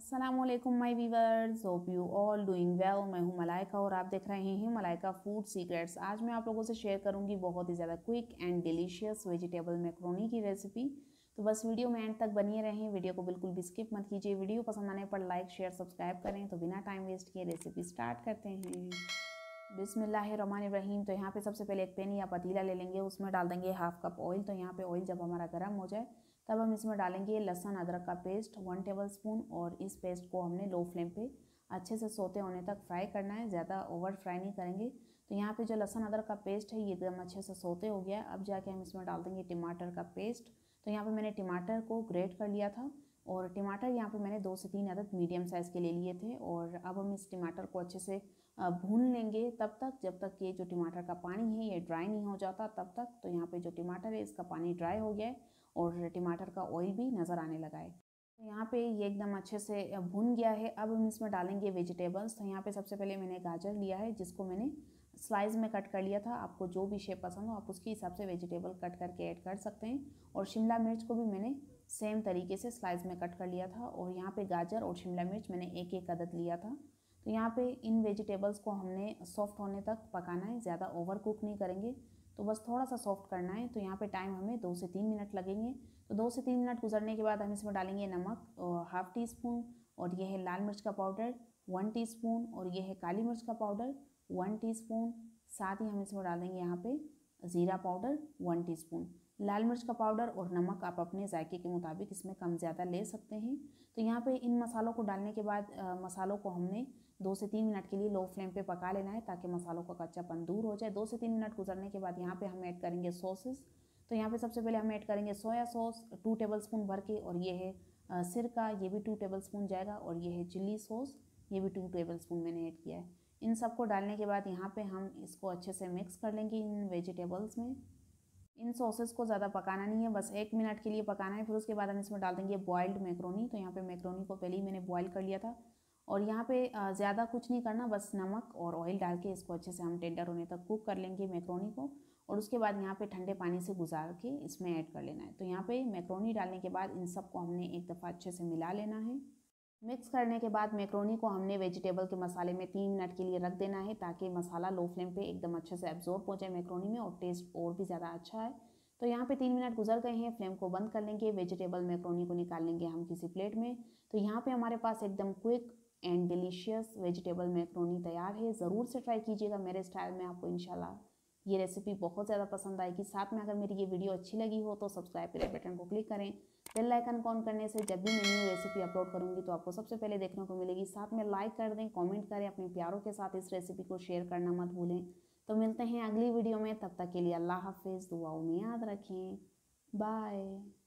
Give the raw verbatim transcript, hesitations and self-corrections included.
अस्सलामुअलैकुम my viewers, hope you all doing well. मैं हूं मलाइका और आप देख रहे हैं मलाइका फूड सीक्रेट्स। आज मैं आप लोगों से शेयर करूंगी बहुत ही ज़्यादा quick and delicious vegetable macaroni की रेसिपी। तो बस वीडियो में एंड तक बनिए रहें, वीडियो को बिल्कुल भी स्किप मत कीजिए। वीडियो पसंद आने पर लाइक शेयर सब्सक्राइब करें। तो बिना टाइम वेस्ट किए रेसिपी स्टार्ट करते हैं। बिस्मिल्लाहिर्रहमानिर्रहीम। तो यहाँ पे सबसे पहले एक पैन या पतीला ले लेंगे, उसमें डाल देंगे हाफ कप ऑयल। तो यहाँ पे ऑयल जब हमारा गर्म हो जाए तब हम इसमें डालेंगे लहसुन अदरक का पेस्ट वन टेबलस्पून। और इस पेस्ट को हमने लो फ्लेम पे अच्छे से सोते होने तक फ्राई करना है, ज़्यादा ओवर फ्राई नहीं करेंगे। तो यहाँ पे जो लहसुन अदरक का पेस्ट है ये एकदम अच्छे से सोते हो गया है। अब जाके हम इसमें डाल देंगे टमाटर का पेस्ट। तो यहाँ पे मैंने टमाटर को ग्रेट कर लिया था और टमाटर यहाँ पे मैंने दो से तीन अदद मीडियम साइज़ के ले लिए थे। और अब हम इस टमाटर को अच्छे से भून लेंगे तब तक जब तक ये जो टमाटर का पानी है ये ड्राई नहीं हो जाता तब तक। तो यहाँ पे जो टमाटर है इसका पानी ड्राई हो गया है और टमाटर का ऑयल भी नज़र आने लगा है। तो यहाँ पे ये एकदम अच्छे से भुन गया है। अब हम इसमें डालेंगे वेजिटेबल्स। तो यहाँ पे सबसे पहले मैंने गाजर लिया है जिसको मैंने स्लाइस में कट कर लिया था। आपको जो भी शेप पसंद हो आप उसके हिसाब से वेजिटेबल कट करके ऐड कर सकते हैं। और शिमला मिर्च को भी मैंने सेम तरीके से स्लाइस में कट कर लिया था। और यहाँ पे गाजर और शिमला मिर्च मैंने एक एक अदद लिया था। तो यहाँ पे इन वेजिटेबल्स को हमने सॉफ्ट होने तक पकाना है, ज़्यादा ओवर कुक नहीं करेंगे, तो बस थोड़ा सा सॉफ्ट करना है। तो यहाँ पे टाइम हमें दो से तीन मिनट लगेंगे। तो दो से तीन मिनट गुजरने के बाद हम इसमें डालेंगे नमक हाफ टी स्पून, और ये है लाल मिर्च का पाउडर वन टीस्पून, और ये है काली मिर्च का पाउडर वन टीस्पून। साथ ही हम इसमें डालेंगे यहाँ पे ज़ीरा पाउडर वन टीस्पून। लाल मिर्च का पाउडर और नमक आप अपने जायके के मुताबिक इसमें कम ज़्यादा ले सकते हैं। तो यहाँ पे इन मसालों को डालने के बाद आ, मसालों को हमने दो से तीन मिनट के लिए लो फ्लेम पे पका लेना है ताकि मसालों का कच्चापन दूर हो जाए। दो से तीन मिनट गुजरने के बाद यहाँ पे हम ऐड करेंगे सॉसेस। तो यहाँ पे सबसे पहले हम ऐड करेंगे सोया सॉस टू टेबलस्पून भर के, और ये है सिरका, ये भी टू टेबलस्पून जाएगा, और ये है चिल्ली सॉस, ये भी टू टेबलस्पून मैंने ऐड किया है। इन सबको डालने के बाद यहाँ पे हम इसको अच्छे से मिक्स कर लेंगे इन वेजिटेबल्स में। इन सॉसेस को ज़्यादा पकाना नहीं है, बस एक मिनट के लिए पकाना है। फिर उसके बाद हम इसमें डाल देंगे बॉइल्ड मैक्रोनी। तो यहाँ पे मैक्रोनी को पहले ही मैंने बॉईल कर लिया था। और यहाँ पे ज़्यादा कुछ नहीं करना, बस नमक और ऑयल डाल के इसको अच्छे से हम टेंडर होने तक कुक कर लेंगे मैक्रोनी को। और उसके बाद यहाँ पे ठंडे पानी से गुजार के इसमें ऐड कर लेना है। तो यहाँ पे मैक्रोनी डालने के बाद इन सबको हमने एक दफ़ा अच्छे से मिला लेना है। मिक्स करने के बाद मैक्रोनी को हमने वेजिटेबल के मसाले में तीन मिनट के लिए रख देना है ताकि मसाला लो फ्लेम पे एकदम अच्छे से एब्जॉर्ब हो जाए मैक्रोनी में और टेस्ट और भी ज़्यादा अच्छा है। तो यहाँ पे तीन मिनट गुजर गए हैं, फ्लेम को बंद कर लेंगे। वेजिटेबल मैक्रोनी को निकाल लेंगे हम किसी प्लेट में। तो यहाँ पे हमारे पास एकदम quick and delicious vegetable macaroni तैयार है। ज़रूर से ट्राई कीजिएगा मेरे स्टाइल में, आपको इंशाल्लाह ये रेसिपी बहुत ज़्यादा पसंद आएगी। साथ में अगर मेरी ये वीडियो अच्छी लगी हो तो सब्सक्राइब के बटन को क्लिक करें। बेल आइकन ऑन करने से जब भी मैं न्यू रेसिपी अपलोड करूंगी तो आपको सबसे पहले देखने को मिलेगी। साथ में लाइक कर दें, कमेंट करें, अपने प्यारों के साथ इस रेसिपी को शेयर करना मत भूलें। तो मिलते हैं अगली वीडियो में, तब तक के लिए अल्लाह हाफिज़, दुआओं में याद रखें, बाय।